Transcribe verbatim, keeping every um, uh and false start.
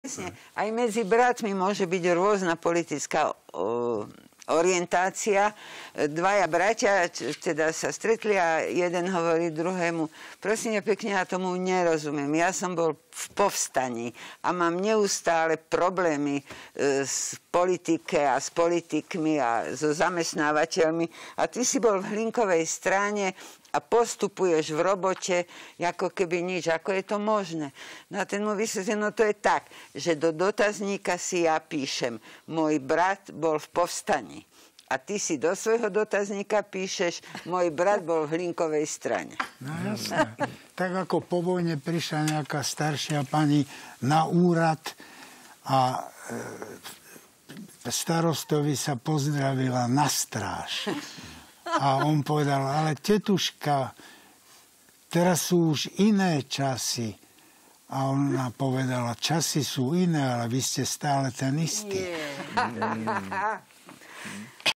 Presne. Aj medzi bratmi môže byť rôzna politická o, orientácia. Dvaja bratia teda sa stretli a jeden hovorí druhému: prosím ja pekne, ja tomu nerozumiem. Ja som bol v povstaní a mám neustále problémy e, s politike a s politikmi a so zamestnávateľmi. A ty si bol v Hlinkovej strane a postupuješ v robote, ako keby nič. Ako je to možné? No a ten mu vysvetlil, no to je tak, že do dotazníka si ja píšem: môj brat bol v povstaní. A ty si do svojho dotazníka píšeš: môj brat bol v Hlinkovej strane. No jasné. Tak ako po vojne prišla nejaká staršia pani na úrad a e, starostovi sa pozdravila na stráž. A on povedal: ale tetuška, teraz sú už iné časy. A ona povedala: časy sú iné, ale vy ste stále ten istý. Yeah.